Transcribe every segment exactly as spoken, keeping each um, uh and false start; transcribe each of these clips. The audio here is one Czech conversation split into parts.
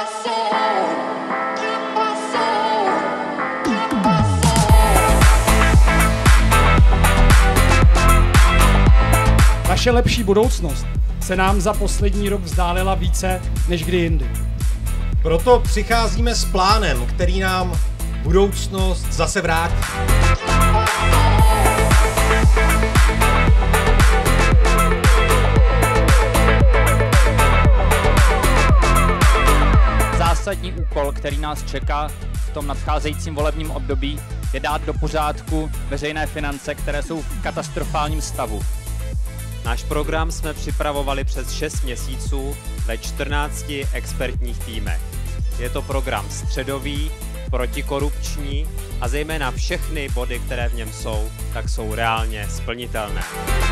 Naše lepší budoucnost se nám za poslední rok vzdálila více než kdy jindy. Proto přicházíme s plánem, který nám budoucnost zase vrátí. Zásadní úkol, který nás čeká v tom nadcházejícím volebním období, je dát do pořádku veřejné finance, které jsou v katastrofálním stavu. Náš program jsme připravovali přes šest měsíců ve čtrnácti expertních týmech. Je to program středový, protikorupční a zejména všechny body, které v něm jsou, tak jsou reálně splnitelné.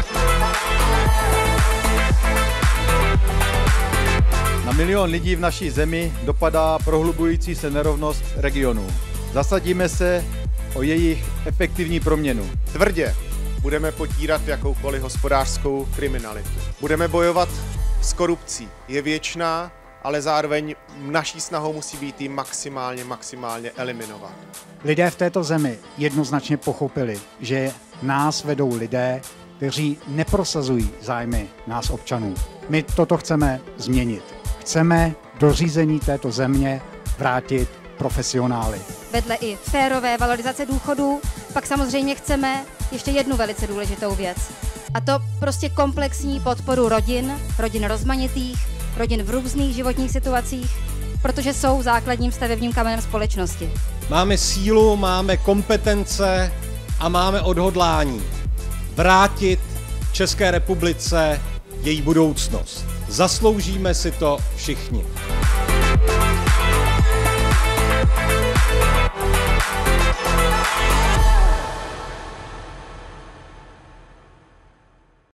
Na milion lidí v naší zemi dopadá prohlubující se nerovnost regionů. Zasadíme se o jejich efektivní proměnu. Tvrdě budeme potírat jakoukoliv hospodářskou kriminalitu. Budeme bojovat s korupcí. Je věčná, ale zároveň naší snahou musí být ji maximálně, maximálně eliminovat. Lidé v této zemi jednoznačně pochopili, že nás vedou lidé, kteří neprosazují zájmy nás občanů. My toto chceme změnit. Chceme do řízení této země vrátit profesionály. Vedle i férové valorizace důchodů, pak samozřejmě chceme ještě jednu velice důležitou věc. A to prostě komplexní podporu rodin, rodin rozmanitých, rodin v různých životních situacích, protože jsou základním stavebním kamenem společnosti. Máme sílu, máme kompetence a máme odhodlání vrátit České republice její budoucnost. Zasloužíme si to všichni.